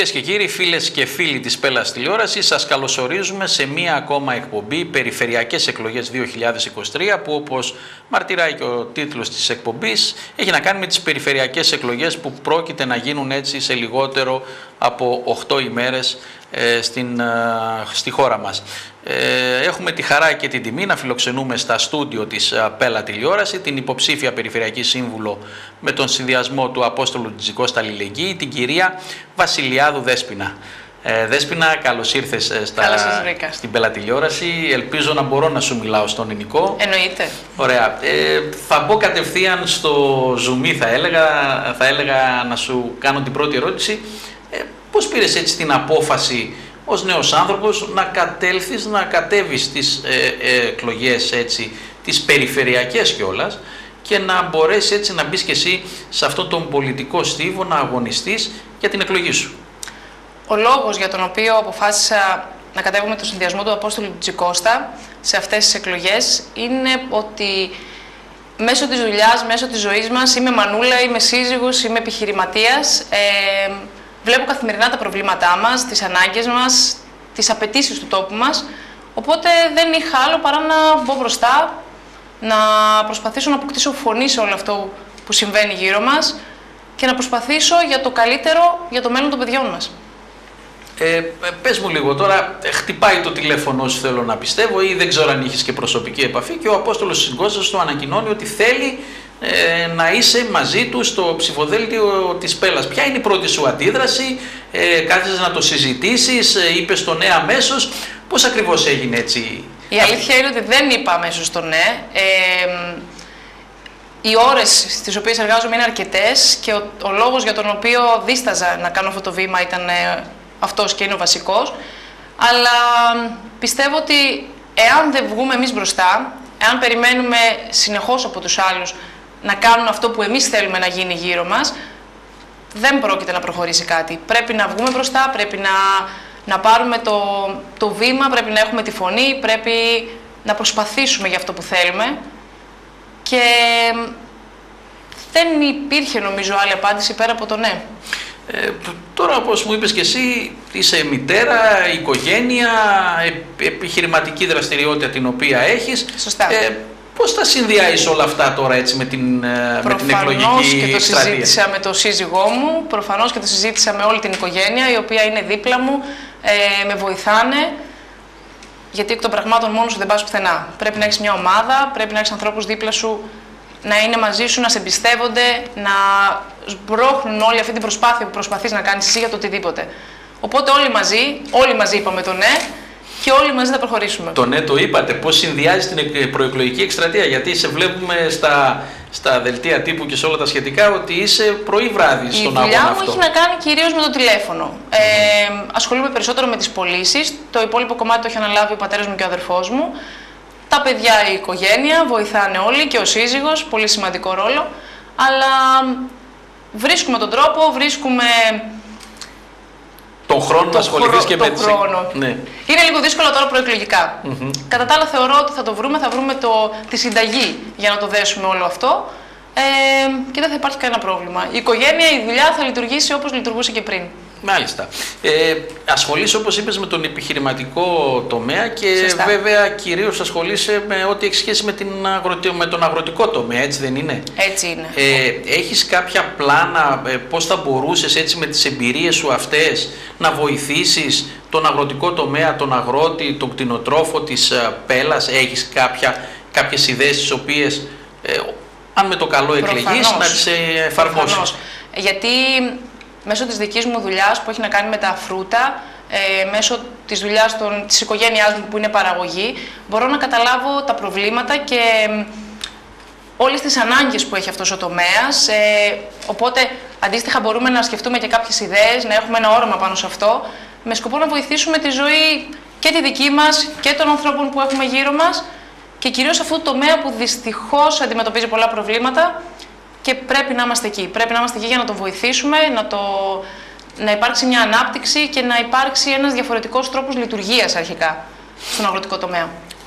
Κυρίες και κύριοι, φίλες και φίλοι της Πέλλας Τηλεόρασης, σας καλωσορίζουμε σε μία ακόμα εκπομπή Περιφερειακές Εκλογές 2023, που όπως μαρτυράει και ο τίτλος της εκπομπής, έχει να κάνει με τις περιφερειακές εκλογές που πρόκειται να γίνουν έτσι σε λιγότερο από 8 ημέρες στη χώρα μας. Έχουμε τη χαρά και την τιμή να φιλοξενούμε στα στούντιο της Πέλλα Τηλεόραση την υποψήφια Περιφερειακή Σύμβουλο με τον συνδυασμό του Απόστολου Τζικώστα Αλληλεγγύη, την κυρία Βασιλιάδου Δέσποινα. Δέσποινα, καλώς ήρθες στην Πέλλα Τηλεόραση. Ελπίζω να μπορώ να σου μιλάω στον ελληνικό. Εννοείται. Ωραία. Θα μπω κατευθείαν στο ζουμί, θα έλεγα να σου κάνω την πρώτη ερώτηση. Πώς πήρες έτσι την απόφαση ως νέος άνθρωπος να κατέβεις στις εκλογές έτσι, τις περιφερειακές κιόλας, και να μπορέσεις έτσι να μπεις και εσύ σε αυτόν τον πολιτικό στίβο, να αγωνιστείς για την εκλογή σου? Ο λόγος για τον οποίο αποφάσισα να κατέβω με τον συνδυασμό του Απόστολου Τζικώστα σε αυτές τις εκλογές είναι ότι μέσω της δουλειάς, μέσω της ζωής μας, είμαι μανούλα, είμαι σύζυγος, είμαι επιχειρηματίας, βλέπω καθημερινά τα προβλήματά μας, τις ανάγκες μας, τις απαιτήσεις του τόπου μας, οπότε δεν είχα άλλο παρά να μπω μπροστά, να προσπαθήσω να αποκτήσω φωνή σε όλο αυτό που συμβαίνει γύρω μας και να προσπαθήσω για το καλύτερο, για το μέλλον των παιδιών μας. Πες μου λίγο τώρα, χτυπάει το τηλέφωνο σου, θέλω να πιστεύω, ή δεν ξέρω αν είχες και προσωπική επαφή, και ο Απόστολος Τζικώστας του ανακοινώνει ότι θέλει να είσαι μαζί του στο ψηφοδέλτιο της Πέλλας. Ποια είναι η πρώτη σου αντίδραση? Κάθεσες να το συζητήσεις, είπες το ναι αμέσως? Πώς ακριβώς έγινε έτσι? Η αλήθεια είναι ότι δεν είπα αμέσως το ναι. Οι ώρες στις οποίες εργάζομαι είναι αρκετές και ο λόγος για τον οποίο δίσταζα να κάνω αυτό το βήμα ήταν αυτός και είναι ο βασικός. Αλλά πιστεύω ότι εάν δεν βγούμε εμείς μπροστά, εάν περιμένουμε συνεχώς από τους άλλους να κάνουν αυτό που εμείς θέλουμε να γίνει γύρω μας, δεν πρόκειται να προχωρήσει κάτι. Πρέπει να βγούμε μπροστά, πρέπει να πάρουμε το βήμα, πρέπει να έχουμε τη φωνή, πρέπει να προσπαθήσουμε για αυτό που θέλουμε. Και δεν υπήρχε νομίζω άλλη απάντηση πέρα από το ναι. Τώρα, όπως μου είπες και εσύ, είσαι μητέρα, οικογένεια, επιχειρηματική δραστηριότητα την οποία έχεις. Σωστά. Πώς τα συνδυάζεις όλα αυτά τώρα έτσι με την εκλογική και το εκστρατεία? συζήτησα με τον σύζυγό μου, προφανώς και το συζήτησα με όλη την οικογένεια, η οποία είναι δίπλα μου, με βοηθάνε, γιατί εκ των πραγμάτων μόνος σου δεν πας πουθενά. Πρέπει να έχεις μια ομάδα, πρέπει να έχεις ανθρώπους δίπλα σου, να είναι μαζί σου, να σε εμπιστεύονται, να σμπρώχνουν όλη αυτή την προσπάθεια που προσπαθείς να κάνεις εσύ για το οτιδήποτε. Οπότε όλοι μαζί είπαμε το ναι και όλοι μαζί θα προχωρήσουμε. Το ναι το είπατε. Πώς συνδυάζει την προεκλογική εκστρατεία? Γιατί σε βλέπουμε στα δελτία τύπου και σε όλα τα σχετικά ότι είσαι πρωί βράδυ στον αγώνα αυτό. Η δουλειά μου έχει να κάνει κυρίως με το τηλέφωνο. Ασχολούμαι περισσότερο με τις πωλήσεις. Το υπόλοιπο κομμάτι το έχει αναλάβει ο πατέρας μου και ο αδερφός μου. Τα παιδιά, η οικογένεια, βοηθάνε όλοι και ο σύζυγος, πολύ σημαντικό ρόλο. Αλλά βρίσκουμε τον τρόπο, βρίσκουμε τον χρόνο να ασχοληθείς και με χρόνο. Ναι. Είναι λίγο δύσκολο τώρα προεκλογικά. Κατά τα άλλα θεωρώ ότι θα βρούμε τη συνταγή για να το δέσουμε όλο αυτό και δεν θα υπάρχει κανένα πρόβλημα. Η οικογένεια, η δουλειά θα λειτουργήσει όπως λειτουργούσε και πριν. Μάλιστα. Ασχολείσαι, όπως είπες, με τον επιχειρηματικό τομέα και Σωστά. βέβαια κυρίως ασχολείσαι με ό,τι έχει σχέση με τον αγροτικό τομέα, έτσι δεν είναι? Έτσι είναι. Έχεις κάποια πλάνα πώς θα μπορούσες έτσι με τις εμπειρίες σου αυτές να βοηθήσεις τον αγροτικό τομέα, τον αγρότη, τον κτηνοτρόφο της Πέλλας? Έχεις κάποιες ιδέες τις οποίες, αν με το καλό εκλεγείς, να τις εφαρμόσεις? Γιατί μέσω της δικής μου δουλειάς που έχει να κάνει με τα φρούτα, μέσω της δουλειάς της οικογένειάς μου που είναι παραγωγή, μπορώ να καταλάβω τα προβλήματα και όλες τις ανάγκες που έχει αυτός ο τομέας. Οπότε αντίστοιχα μπορούμε να σκεφτούμε και κάποιες ιδέες, να έχουμε ένα όραμα πάνω σε αυτό, με σκοπό να βοηθήσουμε τη ζωή και τη δική μας και των ανθρώπων που έχουμε γύρω μας και κυρίως αυτό το τομέα που δυστυχώς αντιμετωπίζει πολλά προβλήματα. Και πρέπει να είμαστε εκεί. Πρέπει να είμαστε εκεί για να το βοηθήσουμε, να υπάρξει μια ανάπτυξη και να υπάρξει ένας διαφορετικός τρόπος λειτουργίας αρχικά στον αγροτικό τομέα.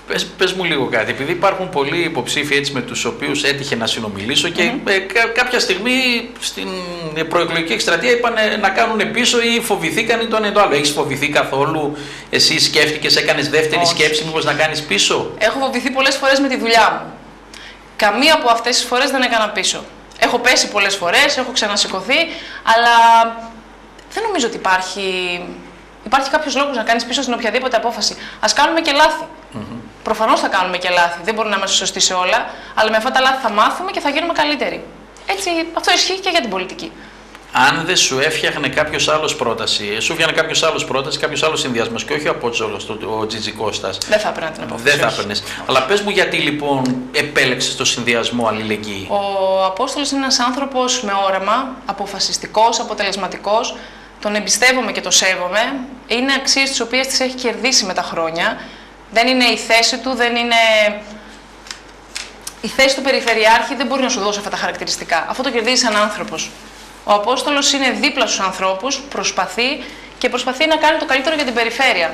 Πες μου λίγο κάτι, επειδή υπάρχουν πολλοί υποψήφοι έτσι με τους οποίους έτυχε να συνομιλήσω και κάποια στιγμή στην προεκλογική εκστρατεία είπαν να κάνουν πίσω ή φοβηθήκαν το ένα ή το άλλο. Έχεις φοβηθεί καθόλου, εσύ σκέφτηκες, έκανες δεύτερη σκέψη μήπως να κάνεις πίσω? Έχω φοβηθεί πολλές φορές με τη δουλειά μου. Καμία από αυτές τις φορές δεν έκανα πίσω. Έχω πέσει πολλές φορές, έχω ξανασηκωθεί, αλλά δεν νομίζω ότι υπάρχει κάποιος λόγος να κάνεις πίσω στην οποιαδήποτε απόφαση. Ας κάνουμε και λάθη. Προφανώς θα κάνουμε και λάθη, δεν μπορούμε να είμαστε σωστοί σε όλα, αλλά με αυτά τα λάθη θα μάθουμε και θα γίνουμε καλύτεροι. Έτσι, αυτό ισχύει και για την πολιτική. Αν δεν σου έφτιαχνε κάποιος άλλος πρόταση, κάποιος άλλος συνδυασμός και όχι ο Απόστολος, ο Τζιτζικώστας. Δεν θα έπαιρνα την απόφαση. Δεν θα έπαιρνες. Αλλά πες μου γιατί λοιπόν επέλεξες το συνδυασμό αλληλεγγύη. Ο Απόστολος είναι ένας άνθρωπος με όραμα, αποφασιστικός, αποτελεσματικός. Τον εμπιστεύομαι και το σέβομαι. Είναι αξίες τις οποίες τις έχει κερδίσει με τα χρόνια. Δεν είναι η θέση του, δεν είναι. Η θέση του περιφερειάρχη δεν μπορεί να σου δώσει αυτά τα χαρακτηριστικά. Αυτό το κερδίζει σαν άνθρωπος. Ο Απόστολος είναι δίπλα στους ανθρώπους, προσπαθεί να κάνει το καλύτερο για την περιφέρεια.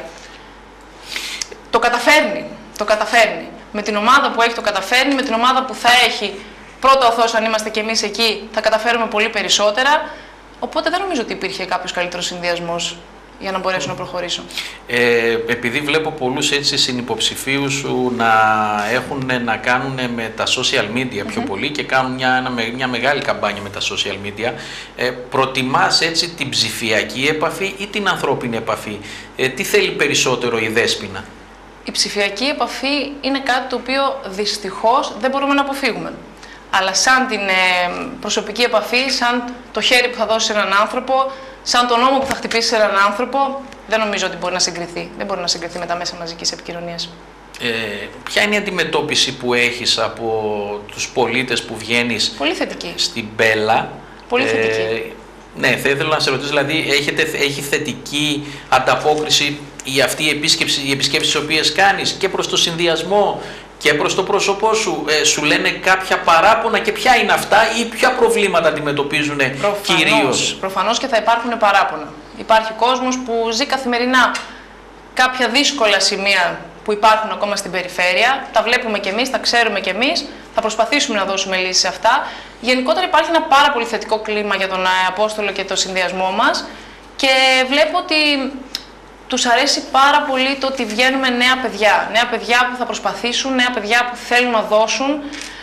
Το καταφέρνει. Με την ομάδα που έχει το καταφέρνει, με την ομάδα που θα έχει, πρώτα ο Θεός, αν είμαστε κι εμείς εκεί, θα καταφέρουμε πολύ περισσότερα. Οπότε δεν νομίζω ότι υπήρχε κάποιος καλύτερος συνδυασμός για να μπορέσω να προχωρήσω. Επειδή βλέπω πολλούς έτσι συνυποψηφίους σου να έχουν να κάνουν με τα social media πιο πολύ και κάνουν μια μεγάλη καμπάνια με τα social media, προτιμάς έτσι την ψηφιακή επαφή ή την ανθρώπινη επαφή? Τι θέλει περισσότερο η Δέσποινα? Η ψηφιακή επαφή είναι κάτι το οποίο δυστυχώς δεν μπορούμε να αποφύγουμε. Αλλά σαν την προσωπική επαφή, σαν το χέρι που θα δώσει σε έναν άνθρωπο, σαν τον ώμο που θα χτυπήσει σε έναν άνθρωπο, δεν νομίζω ότι μπορεί να συγκριθεί. Δεν μπορεί να συγκριθεί με τα μέσα μαζικής επικοινωνίας. Ποια είναι η αντιμετώπιση που έχεις από τους πολίτες που βγαίνεις πολύ θετική στην Μπέλα? Πολύ θετική. Ναι, θα ήθελα να σε ρωτήσω, δηλαδή έχει θετική ανταπόκριση η αυτή οι επισκέψεις τις οποίες κάνεις και προς το συνδυασμό και προς το πρόσωπό σου? Σου λένε κάποια παράπονα και ποια είναι αυτά ή ποια προβλήματα αντιμετωπίζουν κυρίως? Προφανώς και θα υπάρχουν παράπονα. Υπάρχει κόσμος που ζει καθημερινά κάποια δύσκολα σημεία που υπάρχουν ακόμα στην περιφέρεια. Τα βλέπουμε κι εμείς, τα ξέρουμε κι εμείς. Θα προσπαθήσουμε να δώσουμε λύσεις σε αυτά. Γενικότερα υπάρχει ένα πάρα πολύ θετικό κλίμα για τον Απόστολο και το συνδυασμό μας και βλέπω ότι τους αρέσει πάρα πολύ το ότι βγαίνουμε νέα παιδιά. Νέα παιδιά που θα προσπαθήσουν, νέα παιδιά που θέλουν να δώσουν.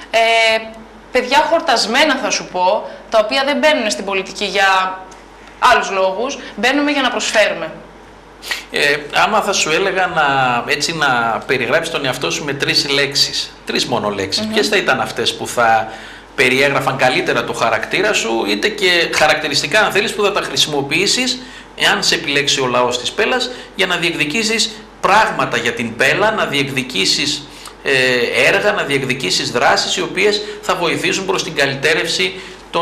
Παιδιά χορτασμένα θα σου πω, τα οποία δεν μπαίνουν στην πολιτική για άλλους λόγους, μπαίνουμε για να προσφέρουμε. Άμα θα σου έλεγα να περιγράψεις τον εαυτό σου με 3 λέξεις, 3 μόνο λέξεις, ποιες θα ήταν αυτές που θα περιέγραφαν καλύτερα το χαρακτήρα σου, είτε και χαρακτηριστικά αν θέλεις που θα τα χρησιμοποιήσεις εάν σε επιλέξει ο λαός της Πέλας για να διεκδικήσεις πράγματα για την Πέλα, να διεκδικήσεις έργα, να διεκδικήσεις δράσεις οι οποίες θα βοηθήσουν προς την καλυτέρευση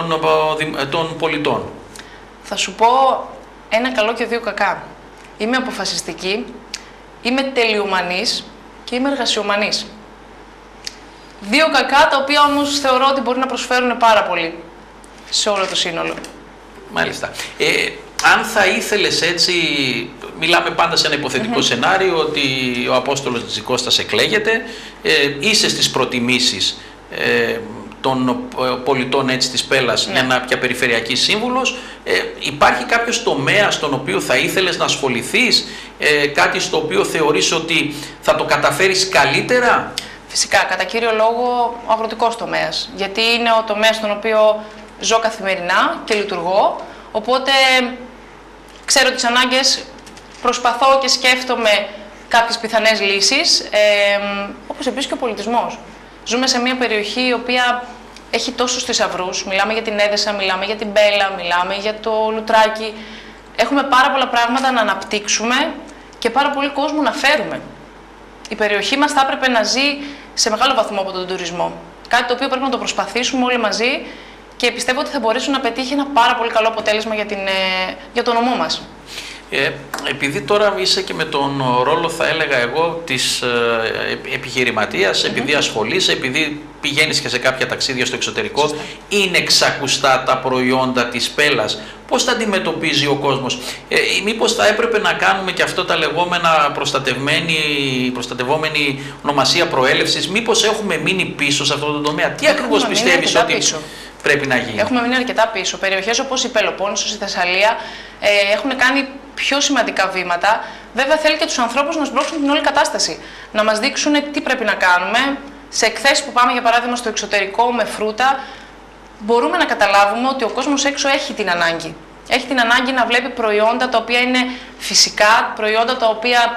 των πολιτών? Θα σου πω ένα καλό και 2 κακά. Είμαι αποφασιστική, είμαι τελειομανής και είμαι εργασιομανής. 2 κακά τα οποία όμως θεωρώ ότι μπορεί να προσφέρουν πάρα πολύ σε όλο το σύνολο. Μάλιστα. Αν θα ήθελες έτσι, μιλάμε πάντα σε ένα υποθετικό σενάριο ότι ο Απόστολος Τζιτζικώστας εκλέγεται, είσαι στις προτιμήσεις των πολιτών έτσι της Πέλας για να πια περιφερειακή σύμβουλος, υπάρχει κάποιος τομέας στον οποίο θα ήθελες να ασχοληθείς, κάτι στο οποίο θεωρείς ότι θα το καταφέρεις καλύτερα? Φυσικά, κατά κύριο λόγο ο αγροτικός τομέας, γιατί είναι ο τομέας στον οποίο ζω καθημερινά και λειτουργώ, οπότε ξέρω τις ανάγκες, προσπαθώ και σκέφτομαι κάποιες πιθανές λύσεις, όπως επίσης και ο πολιτισμός. Ζούμε σε μια περιοχή η οποία έχει τόσους θησαυρούς. Μιλάμε για την Έδεσα, μιλάμε για την Μπέλα, μιλάμε για το Λουτράκι. Έχουμε πάρα πολλά πράγματα να αναπτύξουμε και πάρα πολύ κόσμο να φέρουμε. Η περιοχή μας θα έπρεπε να ζει σε μεγάλο βαθμό από τον τουρισμό. Κάτι το οποίο πρέπει να το προσπαθήσουμε όλοι μαζί και πιστεύω ότι θα μπορέσουν να πετύχει ένα πάρα πολύ καλό αποτέλεσμα για τον νομό μας. Επειδή τώρα είσαι και με τον ρόλο, θα έλεγα εγώ, της επιχειρηματίας, επειδή ασχολείσαι, επειδή πηγαίνεις και σε κάποια ταξίδια στο εξωτερικό, είναι ξακουστά τα προϊόντα της Πέλας? Πώς τα αντιμετωπίζει ο κόσμος? Μήπως θα έπρεπε να κάνουμε και αυτό τα λεγόμενα προστατευόμενη ονομασία προέλευσης? Μήπως έχουμε μείνει πίσω σε αυτό το τομέα? Τι ακριβώς πιστεύεις ότι πρέπει να γίνει? Έχουμε μείνει αρκετά πίσω. Περιοχές όπως η Πελοπόννησος, η Θεσσαλία έχουν κάνει πιο σημαντικά βήματα. Βέβαια, θέλει και τους ανθρώπους να σμπρώξουν την όλη κατάσταση. Να μας δείξουν τι πρέπει να κάνουμε. Σε εκθέσεις που πάμε, για παράδειγμα, στο εξωτερικό με φρούτα, μπορούμε να καταλάβουμε ότι ο κόσμος έξω έχει την ανάγκη. Έχει την ανάγκη να βλέπει προϊόντα τα οποία είναι φυσικά, προϊόντα τα οποία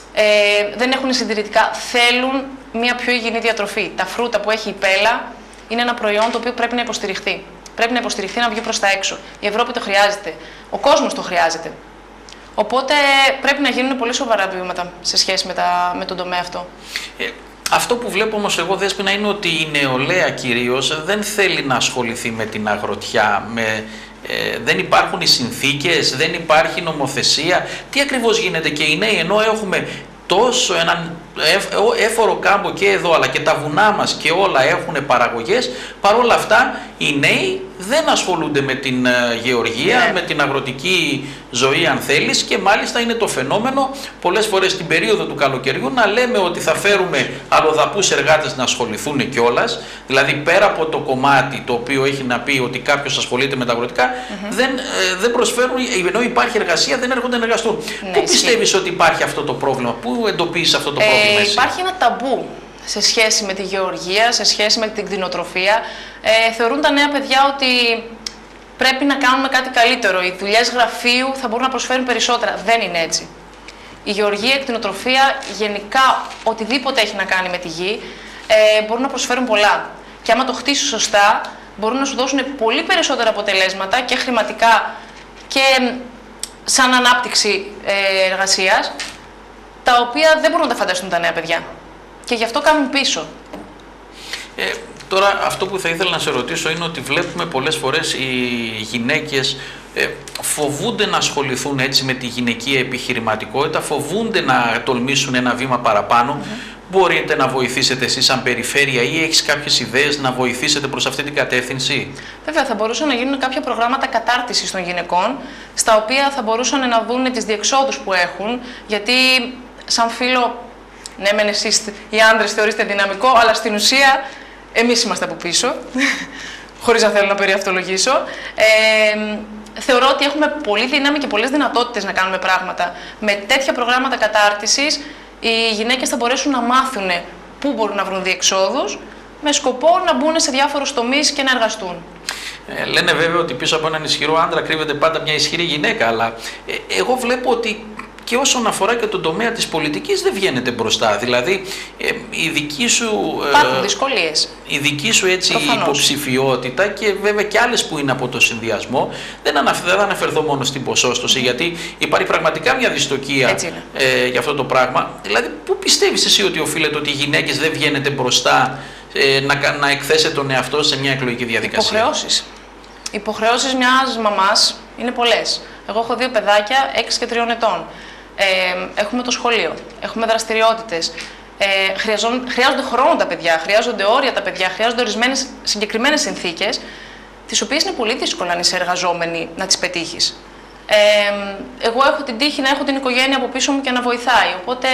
δεν έχουν συντηρητικά. Θέλουν μια πιο υγιεινή διατροφή. Τα φρούτα που έχει η Πέλα είναι ένα προϊόν το οποίο πρέπει να υποστηριχθεί. Πρέπει να υποστηριχθεί, να βγει προς τα έξω. Η Ευρώπη το χρειάζεται. Ο κόσμος το χρειάζεται. Οπότε πρέπει να γίνουν πολύ σοβαρά βήματα σε σχέση με τον τομέα αυτό. Αυτό που βλέπω όμως εγώ, Δέσποινα, είναι ότι η νεολαία κυρίως δεν θέλει να ασχοληθεί με την αγροτιά, δεν υπάρχουν οι συνθήκες, δεν υπάρχει νομοθεσία. Τι ακριβώς γίνεται? Και οι νέοι, ενώ έχουμε τόσο έναν έφορο κάμπο και εδώ, αλλά και τα βουνά μας και όλα έχουν παραγωγές, παρόλα αυτά οι νέοι δεν ασχολούνται με την γεωργία, με την αγροτική ζωή, αν θέλεις, και μάλιστα είναι το φαινόμενο πολλές φορές την περίοδο του καλοκαιριού να λέμε ότι θα φέρουμε αλλοδαπούς εργάτες να ασχοληθούν κιόλας, δηλαδή πέρα από το κομμάτι το οποίο έχει να πει ότι κάποιος ασχολείται με τα αγροτικά, δεν προσφέρουν, ενώ υπάρχει εργασία, δεν έρχονται να εργαστούν. Πού πιστεύεις ότι υπάρχει αυτό το πρόβλημα? Πού εντοπίζεις αυτό το πρόβλημα? Υπάρχει ένα ταμπού σε σχέση με τη γεωργία, σε σχέση με την κτηνοτροφία. Θεωρούν τα νέα παιδιά ότι πρέπει να κάνουμε κάτι καλύτερο. Οι δουλειές γραφείου θα μπορούν να προσφέρουν περισσότερα. Δεν είναι έτσι. Η γεωργία, η κτηνοτροφία, γενικά οτιδήποτε έχει να κάνει με τη γη, μπορούν να προσφέρουν πολλά. Και άμα το χτίσεις σωστά, μπορούν να σου δώσουν πολύ περισσότερα αποτελέσματα και χρηματικά και σαν ανάπτυξη εργασίας, τα οποία δεν μπορούν να τα φανταστούν τα νέα παιδιά. Και γι' αυτό κάνουν πίσω. Τώρα αυτό που θα ήθελα να σε ρωτήσω είναι ότι βλέπουμε πολλές φορές οι γυναίκες φοβούνται να ασχοληθούν έτσι με τη γυναικεία επιχειρηματικότητα, φοβούνται να τολμήσουν ένα βήμα παραπάνω. Μπορείτε να βοηθήσετε εσείς σαν περιφέρεια ή έχεις κάποιες ιδέες να βοηθήσετε προς αυτή την κατεύθυνση? Βέβαια, θα μπορούσαν να γίνουν κάποια προγράμματα κατάρτισης των γυναικών, στα οποία θα μπορούσαν να δουν τις διεξόδους που έχουν, γιατί σαν φίλο, ναι μεν εσείς οι άντρες θεωρείστε δυναμικό, αλλά στην ουσία εμείς είμαστε από πίσω, χωρίς να θέλω να περιαυτολογήσω. Θεωρώ ότι έχουμε πολύ δύναμη και πολλές δυνατότητες να κάνουμε πράγματα. Με τέτοια προγράμματα κατάρτισης, οι γυναίκες θα μπορέσουν να μάθουν πού μπορούν να βρουν διεξόδους, με σκοπό να μπουν σε διάφορους τομείς και να εργαστούν. Λένε βέβαια ότι πίσω από έναν ισχυρό άντρα κρύβεται πάντα μια ισχυρή γυναίκα, αλλά εγώ βλέπω ότι και όσον αφορά και τον τομέα της πολιτικής δεν βγαίνετε μπροστά. Δηλαδή η δική σου, υπάρχουν δυσκολίες. Η δική σου έτσι υποψηφιότητα και βέβαια και άλλες που είναι από το συνδυασμό, δεν θα αναφερθώ μόνο στην ποσόστοση, γιατί υπάρχει πραγματικά μια δυστοκία για αυτό το πράγμα. Δηλαδή πού πιστεύεις εσύ ότι οφείλεται ότι οι γυναίκες δεν βγαίνετε μπροστά να εκθέσετε τον εαυτό σε μια εκλογική διαδικασία? Υποχρεώσεις. Οι υποχρεώσεις μιας μαμάς είναι πολλές. Εγώ έχω 2 παιδάκια, 6 και 3 ετών. Έχουμε το σχολείο, έχουμε δραστηριότητες. Χρειάζονται χρόνο τα παιδιά, χρειάζονται όρια τα παιδιά, χρειάζονται ορισμένες συγκεκριμένες συνθήκες, τις οποίες είναι πολύ δύσκολο αν είσαι εργαζόμενη να τις πετύχεις. Εγώ έχω την τύχη να έχω την οικογένεια από πίσω μου και να βοηθάει. Οπότε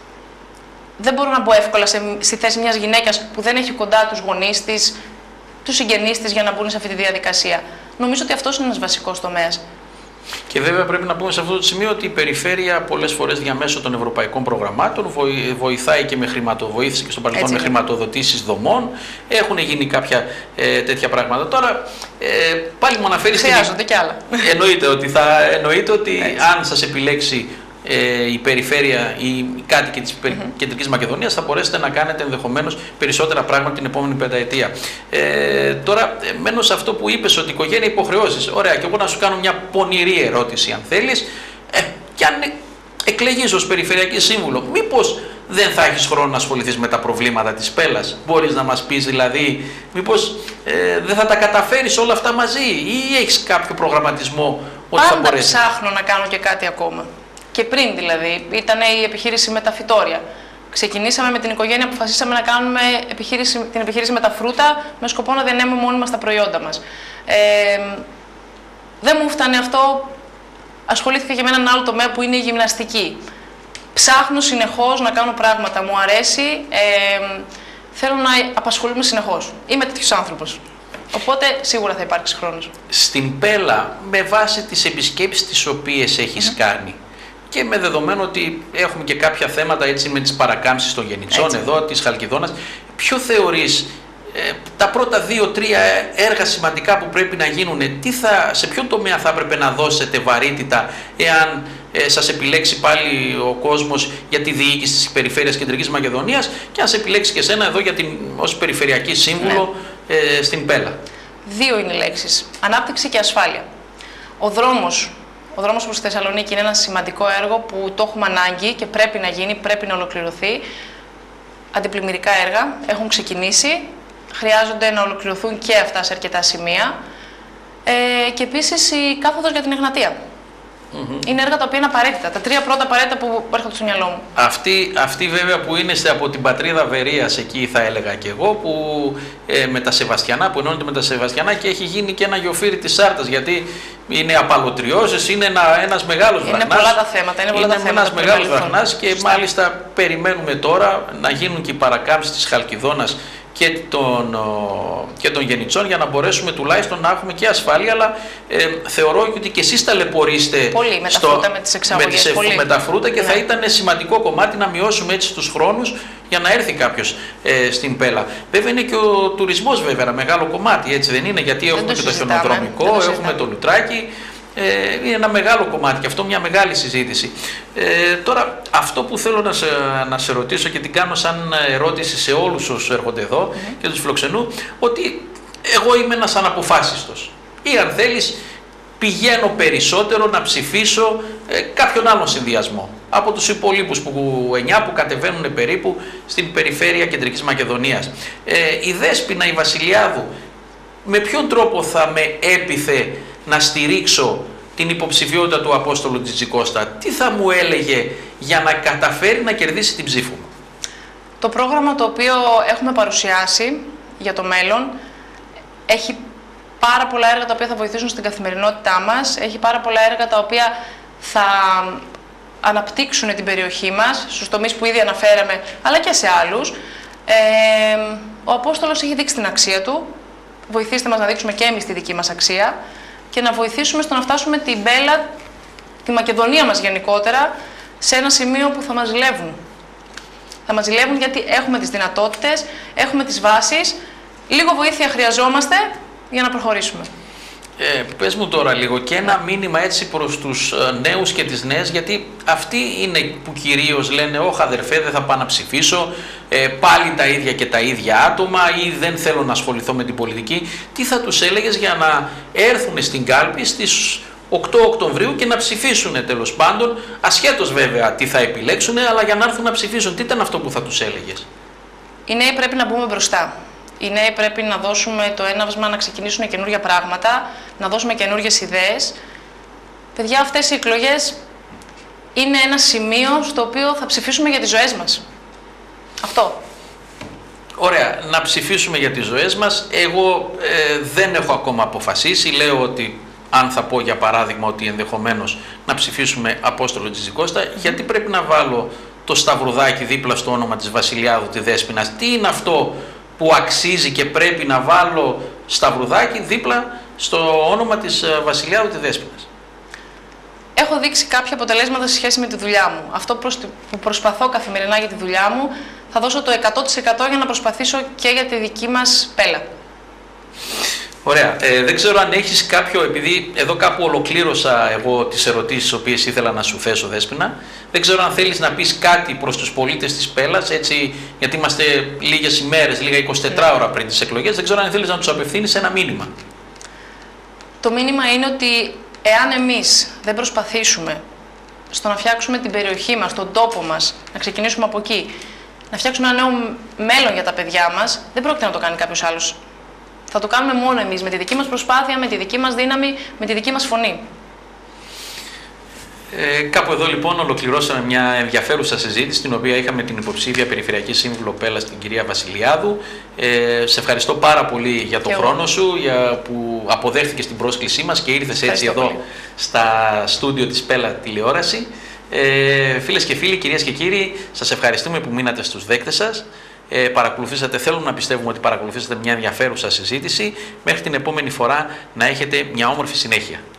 δεν μπορώ να μπω εύκολα στη θέση μιας γυναίκας που δεν έχει κοντά τους γονείς της, τους συγγενείς της για να μπουν σε αυτή τη διαδικασία. Νομίζω ότι αυτός είναι ένας βασικός τομέας. Και βέβαια πρέπει να πούμε σε αυτό το σημείο ότι η περιφέρεια πολλές φορές διαμέσου των ευρωπαϊκών προγραμμάτων βοηθάει και βοήθησε και στο παρελθόν με χρηματοδοτήσεις δομών. Έχουν γίνει κάποια τέτοια πράγματα. Τώρα πάλι μου αναφέρεις... Χρειάζονται κι άλλα. Εννοείται ότι αν σας επιλέξει η περιφέρεια, οι κάτοικοι της Κεντρικής Μακεδονίας, θα μπορέσετε να κάνετε ενδεχομένως περισσότερα πράγματα την επόμενη πενταετία. Τώρα, μένω σε αυτό που είπες, ότι η οικογένεια υποχρεώσεις. Ωραία, και εγώ να σου κάνω μια πονηρή ερώτηση, αν θέλεις. Και αν εκλεγείς ως περιφερειακή σύμβουλο, μήπως δεν θα έχεις χρόνο να ασχοληθείς με τα προβλήματα της Πέλας? Μπορείς να μας πεις δηλαδή, μήπως δεν θα τα καταφέρεις όλα αυτά μαζί, ή έχεις κάποιο προγραμματισμό ότι θα Πάντα μπορέσει. ψάχνω να κάνω και κάτι ακόμα. Και πριν δηλαδή, ήταν η επιχείρηση με τα φυτόρια. Ξεκινήσαμε με την οικογένεια, αποφασίσαμε να κάνουμε την επιχείρηση με τα φρούτα με σκοπό να διανέμουμε μόνοι μας τα προϊόντα μας. Δεν μου φτάνει αυτό, ασχολήθηκα και με έναν άλλο τομέα που είναι η γυμναστική. Ψάχνω συνεχώς να κάνω πράγματα, μου αρέσει, θέλω να απασχολούμαι συνεχώς. Είμαι τέτοιος άνθρωπος. Οπότε σίγουρα θα υπάρξει χρόνος. Στην Πέλα, με βάση τις επισκέψεις τις οποίες έχεις κάνει και με δεδομένο ότι έχουμε και κάποια θέματα έτσι με τις παρακάμψεις των Γενιτσών Έτσι. εδώ, της Χαλκιδόνας, ποιο θεωρείς τα πρώτα 2-3 έργα σημαντικά που πρέπει να γίνουν, σε ποιον τομέα θα έπρεπε να δώσετε βαρύτητα εάν σας επιλέξει πάλι ο κόσμος για τη διοίκηση της Περιφέρειας Κεντρικής Μακεδονίας και αν σε επιλέξει και εσένα εδώ ως Περιφερειακή Σύμβουλο στην Πέλα. Δύο είναι οι λέξεις. Ανάπτυξη και ασφάλεια. Ο δρόμος προς τη Θεσσαλονίκη είναι ένα σημαντικό έργο που το έχουμε ανάγκη και πρέπει να γίνει, πρέπει να ολοκληρωθεί. Αντιπλημμυρικά έργα έχουν ξεκινήσει, χρειάζονται να ολοκληρωθούν και αυτά σε αρκετά σημεία. Και επίσης η κάθοδος για την Εγνατία. Είναι έργα τα οποία είναι απαραίτητα. Τα τρία πρώτα απαραίτητα που έρχονται στο μυαλό μου. Αυτή βέβαια που είναι από την πατρίδα Βερίας, εκεί θα έλεγα και εγώ, που με τα Σεβαστιανά, που ενώνεται με τα Σεβαστιανά και έχει γίνει και ένα γιοφύρι της Σάρτας, γιατί είναι απαλωτριώσεις, είναι ένας μεγάλος βραχνάς. Είναι πολλά τα θέματα. Είναι ένας μεγάλος βραχνάς και μάλιστα περιμένουμε τώρα να γίνουν και οι παρακάμψεις της Χαλκιδόνας και των Γενιτσών για να μπορέσουμε τουλάχιστον να έχουμε και ασφάλεια, αλλά θεωρώ ότι και εσείς ταλαιπωρείστε πολύ με τα φρούτα, με τις εξαγωγές. Με τα φρούτα και θα ήταν σημαντικό κομμάτι να μειώσουμε έτσι τους χρόνους για να έρθει κάποιος στην Πέλα. Βέβαια είναι και ο τουρισμός βέβαια ένα μεγάλο κομμάτι, έτσι δεν είναι, γιατί έχουμε και το χιονοδρομικό, έχουμε το λουτράκι. Είναι ένα μεγάλο κομμάτι και αυτό μια μεγάλη συζήτηση. Τώρα αυτό που θέλω να σε ρωτήσω και την κάνω σαν ερώτηση σε όλους όσους έρχονται εδώ και τους φιλοξενούν, ότι εγώ είμαι ένας αναποφάσιστος ή αν θέλεις πηγαίνω περισσότερο να ψηφίσω κάποιον άλλον συνδυασμό από τους υπολείπους που 9 που κατεβαίνουν περίπου στην περιφέρεια Κεντρικής Μακεδονίας. Η Δέσποινα η Βασιλιάδου με ποιον τρόπο θα με έπιθε να στηρίξω την υποψηφιότητα του Απόστολου Τζιτζικώστα? Τι θα μου έλεγε για να καταφέρει να κερδίσει την ψήφο μου? Το πρόγραμμα το οποίο έχουμε παρουσιάσει για το μέλλον έχει πάρα πολλά έργα τα οποία θα βοηθήσουν στην καθημερινότητά μας, έχει πάρα πολλά έργα τα οποία θα αναπτύξουν την περιοχή μας στους τομείς που ήδη αναφέραμε, αλλά και σε άλλους. Ο Απόστολος έχει δείξει την αξία του. Βοηθήστε μας να δείξουμε και εμείς τη δική μας αξία και να βοηθήσουμε στο να φτάσουμε την Πέλα, τη Μακεδονία μας γενικότερα, σε ένα σημείο που θα μας ζηλεύουν. Θα μας ζηλεύουν γιατί έχουμε τις δυνατότητες, έχουμε τις βάσεις, λίγο βοήθεια χρειαζόμαστε για να προχωρήσουμε. Πες μου τώρα λίγο και ένα μήνυμα έτσι προς τους νέους και τις νέες, γιατί αυτοί είναι που κυρίως λένε «Ωχ αδερφέ, δεν θα πάω να ψηφίσω, πάλι τα ίδια και τα ίδια άτομα» ή «Δεν θέλω να ασχοληθώ με την πολιτική». Τι θα τους έλεγες για να έρθουν στην κάλπη στις 8 Οκτωβρίου και να ψηφίσουν τέλος πάντων, ασχέτως βέβαια τι θα επιλέξουν, αλλά για να έρθουν να ψηφίσουν? Τι ήταν αυτό που θα τους έλεγες? Οι νέοι πρέπει να μπούμε μπροστά. Οι νέοι πρέπει να δώσουμε το έναυσμα να ξεκινήσουν καινούργια πράγματα, να δώσουμε καινούργιες ιδέες. Παιδιά, αυτές οι εκλογές είναι ένα σημείο στο οποίο θα ψηφίσουμε για τις ζωές μας. Αυτό. Ωραία, να ψηφίσουμε για τις ζωές μας. Εγώ δεν έχω ακόμα αποφασίσει. Λέω ότι αν θα πω για παράδειγμα ότι ενδεχομένως να ψηφίσουμε Απόστολο Τζιτζικώστα, γιατί πρέπει να βάλω το σταυρουδάκι δίπλα στο όνομα της Βασιλιάδου τη Δέσποινας? Τι είναι αυτό που αξίζει και πρέπει να βάλω σταυρουδάκι δίπλα στο όνομα της Βασιλιάδου τη Δέσποινας? Έχω δείξει κάποια αποτελέσματα σε σχέση με τη δουλειά μου. Αυτό που προσπαθώ καθημερινά για τη δουλειά μου, θα δώσω το 100% για να προσπαθήσω και για τη δική μας Πέλα. Ωραία. Δεν ξέρω αν έχεις κάποιο, επειδή εδώ κάπου ολοκλήρωσα εγώ τις ερωτήσεις τις οποίες ήθελα να σου θέσω, Δέσποινα. Δεν ξέρω αν θέλεις να πεις κάτι προς τους πολίτες της Πέλας, έτσι, γιατί είμαστε λίγες ημέρες, λίγα 24 ώρα πριν τις εκλογές. Δεν ξέρω αν θέλεις να τους απευθύνεις ένα μήνυμα. Το μήνυμα είναι ότι εάν εμείς δεν προσπαθήσουμε στο να φτιάξουμε την περιοχή μας, τον τόπο μας, να ξεκινήσουμε από εκεί, να φτιάξουμε ένα νέο μέλλον για τα παιδιά μας, δεν πρόκειται να το κάνει κάποιος άλλος. Θα το κάνουμε μόνο εμείς, με τη δική μας προσπάθεια, με τη δική μας δύναμη, με τη δική μας φωνή. Κάπου εδώ λοιπόν ολοκληρώσαμε μια ενδιαφέρουσα συζήτηση, την οποία είχαμε την υποψήφια Περιφερειακή Σύμβουλο Πέλλας, την κυρία Βασιλιάδου. Σε ευχαριστώ πάρα πολύ για τον χρόνο σου, που αποδέχθηκες την πρόσκλησή μας και ήρθες έτσι εδώ στα στούντιο της Πέλλα Τηλεόραση. Φίλες και φίλοι, κυρίες και κύριοι, σας ευχαριστούμε που μείνατε στους δέκτες σας. Παρακολουθήσατε, θέλουμε να πιστεύουμε ότι παρακολουθήσατε μια ενδιαφέρουσα συζήτηση. Μέχρι την επόμενη φορά να έχετε μια όμορφη συνέχεια.